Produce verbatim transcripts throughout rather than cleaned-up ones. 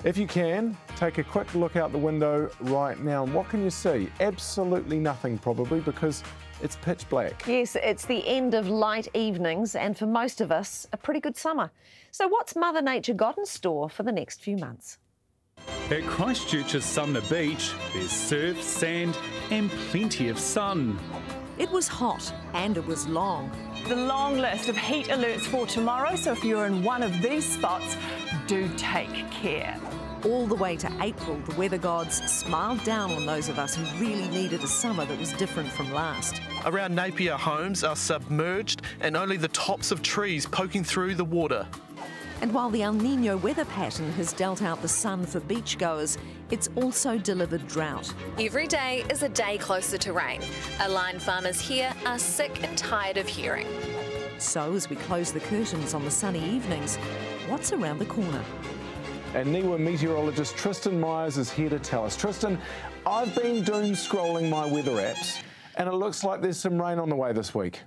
If you can, take a quick look out the window right now. And what can you see? Absolutely nothing probably, because it's pitch black. Yes, it's the end of light evenings and for most of us, a pretty good summer. So what's Mother Nature got in store for the next few months? At Christchurch's Sumner Beach, there's surf, sand and plenty of sun. It was hot and it was long. The long list of heat alerts for tomorrow, so if you're in one of these spots, do take care. All the way to April, the weather gods smiled down on those of us who really needed a summer that was different from last. Around Napier, homes are submerged and only the tops of trees poking through the water. And while the El Niño weather pattern has dealt out the sun for beachgoers, it's also delivered drought. Every day is a day closer to rain. A line farmers here are sick and tired of hearing. So as we close the curtains on the sunny evenings, what's around the corner? And NIWA Meteorologist Tristan Meyers is here to tell us. Tristan, I've been doom scrolling my weather apps, and it looks like there's some rain on the way this week.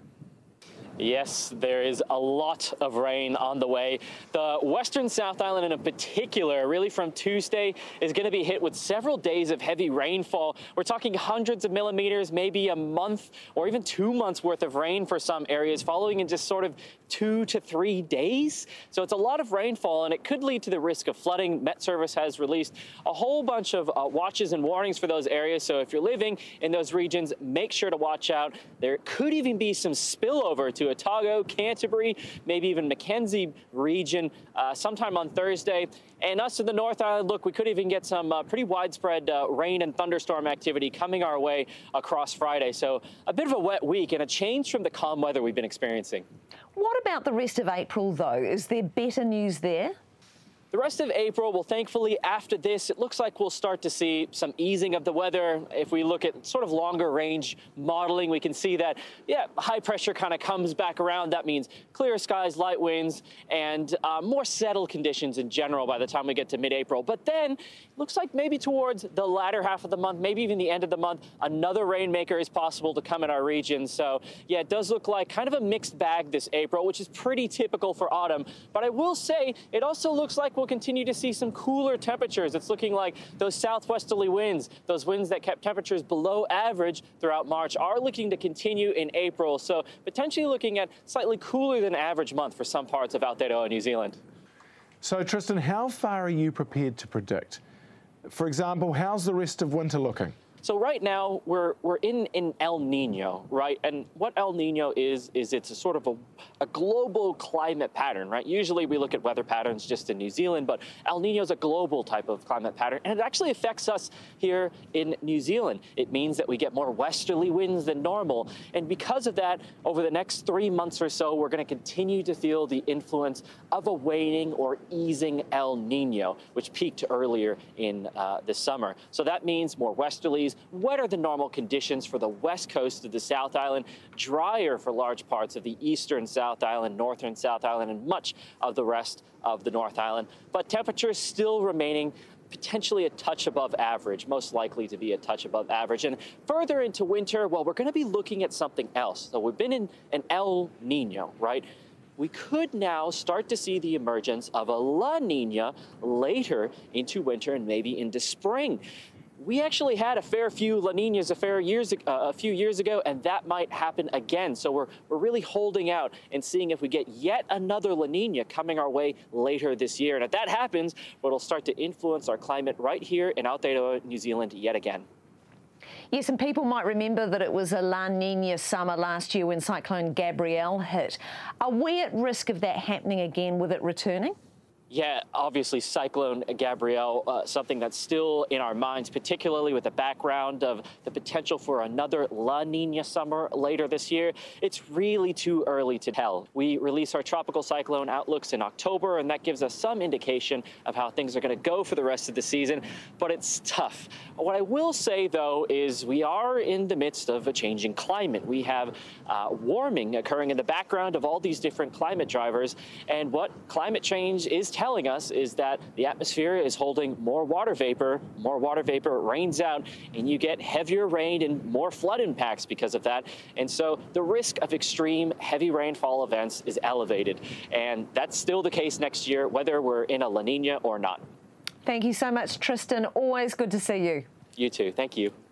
Yes, there is a lot of rain on the way. The western South Island in particular, really from Tuesday, is going to be hit with several days of heavy rainfall. We're talking hundreds of millimeters, maybe a month or even two months worth of rain for some areas, following in just sort of two to three days. So it's a lot of rainfall, and it could lead to the risk of flooding. Met Service has released a whole bunch of uh, watches and warnings for those areas. So if you're living in those regions, make sure to watch out. There could even be some spillover to Otago, Canterbury, maybe even Mackenzie region uh, sometime on Thursday. And us in the North Island, look, we could even get some uh, pretty widespread uh, rain and thunderstorm activity coming our way across Friday. So a bit of a wet week and a change from the calm weather we've been experiencing. What about the rest of April, though? Is there better news there? The rest of April, well, thankfully, after this, it looks like we'll start to see some easing of the weather. If we look at sort of longer range modeling, we can see that, yeah, high pressure kind of comes back around. That means clear skies, light winds, and uh, more settled conditions in general by the time we get to mid-April. But then it looks like maybe towards the latter half of the month, maybe even the end of the month, another rainmaker is possible to come in our region. So, yeah, it does look like kind of a mixed bag this April, which is pretty typical for autumn. But I will say it also looks like we'll continue to see some cooler temperatures. It's looking like those southwesterly winds, those winds that kept temperatures below average throughout March, are looking to continue in April. So potentially looking at slightly cooler than average month for some parts of Aotearoa, New Zealand. So Tristan, how far are you prepared to predict? For example, how's the rest of winter looking? So right now we're we're in an El Nino, right? And what El Nino is is it's a sort of a, a global climate pattern, right? Usually we look at weather patterns just in New Zealand, but El Nino is a global type of climate pattern, and it actually affects us here in New Zealand. It means that we get more westerly winds than normal, and because of that, over the next three months or so, we're going to continue to feel the influence of a waning or easing El Nino, which peaked earlier in uh, the summer. So that means more westerlies, wetter than normal conditions for the west coast of the South Island, drier for large parts of the eastern South Island, northern South Island, and much of the rest of the North Island. But temperatures still remaining potentially a touch above average, most likely to be a touch above average. And further into winter, well, we're going to be looking at something else. So we've been in an El Nino, right? We could now start to see the emergence of a La Niña later into winter and maybe into spring. We actually had a fair few La Niñas a, fair years, uh, a few years ago, and that might happen again. So we're, we're really holding out and seeing if we get yet another La Niña coming our way later this year. And if that happens, it'll start to influence our climate right here in Aotearoa, New Zealand yet again. Yes, and people might remember that it was a La Niña summer last year when Cyclone Gabrielle hit. Are we at risk of that happening again with it returning? Yeah, obviously Cyclone Gabrielle, uh, something that's still in our minds, particularly with the background of the potential for another La Niña summer later this year. It's really too early to tell. We release our tropical cyclone outlooks in October, and that gives us some indication of how things are going to go for the rest of the season, but it's tough. What I will say, though, is we are in the midst of a changing climate. We have uh, warming occurring in the background of all these different climate drivers, and what climate change is telling us is that the atmosphere is holding more water vapor. More water vapor rains out, and you get heavier rain and more flood impacts because of that. And so the risk of extreme heavy rainfall events is elevated. And that's still the case next year, whether we're in a La Niña or not. Thank you so much, Tristan. Always good to see you. You too. Thank you.